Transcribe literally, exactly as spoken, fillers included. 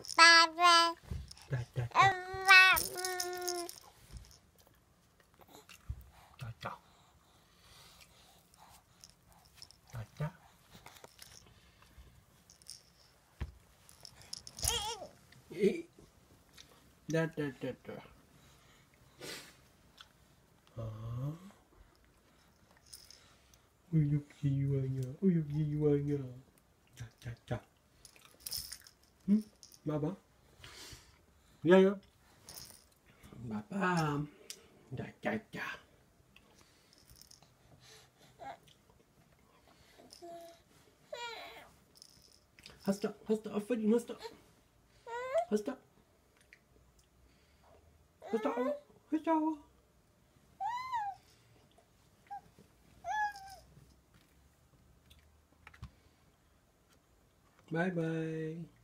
Da, da, da. Da, da. Da, da. Eh. Da, da, da, da. Ah. Uyuk jiwanya, uyuk jiwanya. Da, da, da. Hmm? Baba? Ya, ya. Baba. Da, da, da. Hast du, hast du aufverdient, hast du? Hast du? Hast du auch? Hast du auch? Bye bye.